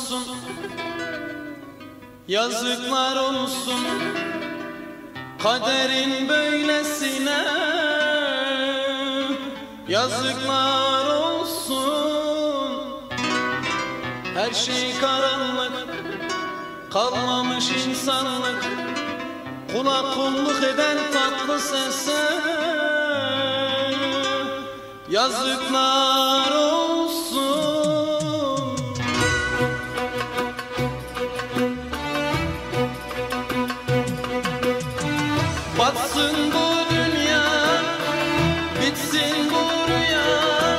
olsun, yazıklar olsun kaderin böylesine. Yazıklar olsun, her şey karanlık, kalmamış insanlık, kula kulluk eden tatlı sese. Yazıklar olsun. Batsın bu dünya, bitsin bu rüya,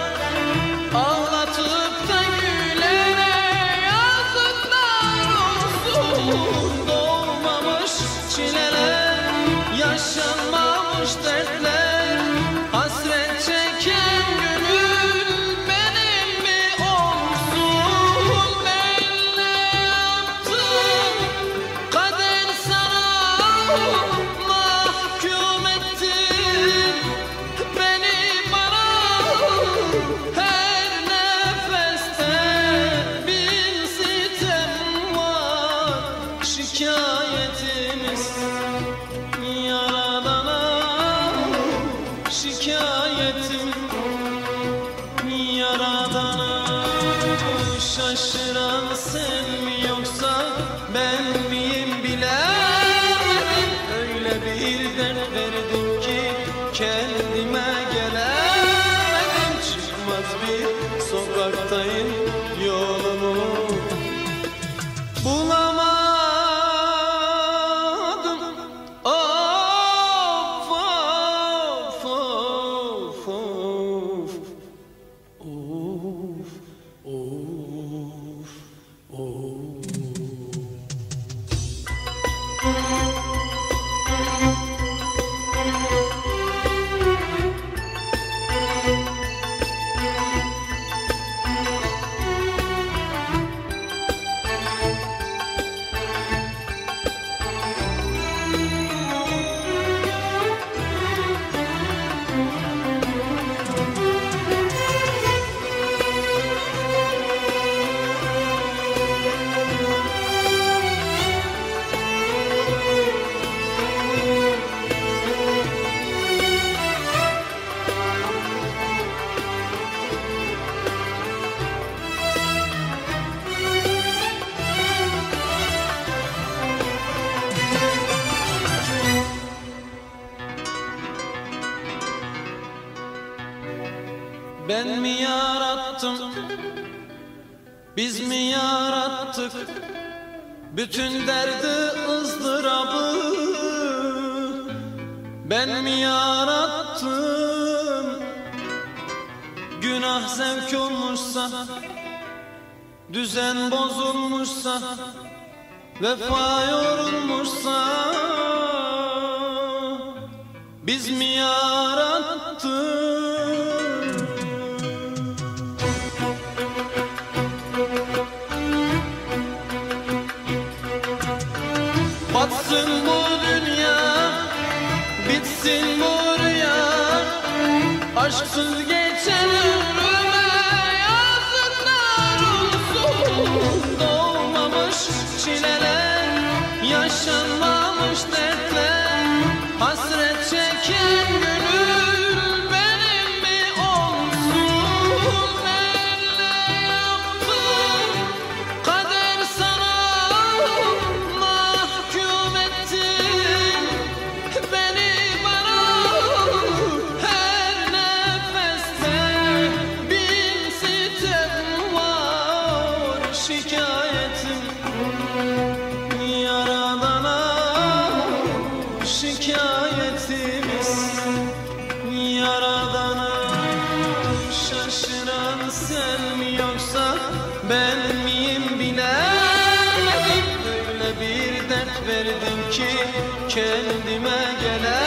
ağlatıp da gülene. Yazıklar olsun. Doğmamış çileler, yaşanmamış dertler, hasret çeken gönül benim mi olsun? Ben ne yaptım, kader sana mahkum etti beni bana. Her nefeste bin sitem var, şikayetimiz Yaradan'a. Şikayetim Yaradan'a. Şaşıran sen mi yoksa ben miyim bilemedim. Öyle bir dert verdim ki kendime gelemedim. Çıkmaz bir sokaktayım, yolumu bulamadım. Of of of of. Of of of. Ben mi yarattım, biz mi yarattık bütün derdi ızdırabı? Ben mi yarattım, günah zevk olmuşsa, düzen bozulmuşsa, vefa yorulmuşsa, biz mi yarattık? Batsın bu dünya, bitsin bu rüya, aşksız geçen ömrüme. Yazıklar olsun. Doğmamış çileler, yaşanmamış dertler, hasret çeken gönül benim mi olsun? Ben ne yaptım, kader sana mahkum etti beni bana. Her nefeste bin sitem var, şikayetim Yaradan'a. Şikayetimiz Yaradan'a. Şaşıran sen mi yoksa ben miyim bilemedim. Öyle bir dert verdim ki kendime gelemedim.